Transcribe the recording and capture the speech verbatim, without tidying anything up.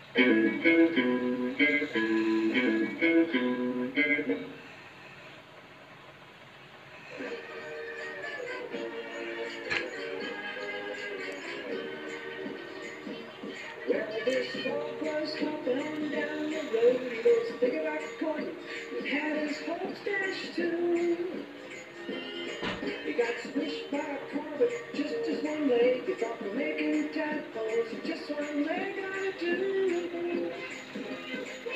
Well, this dog was hopping on down the road. He was a piggyback corn. He had his whole stash too. He got squished by a car with just his one leg. He thought we're making tadpoles with just one leg.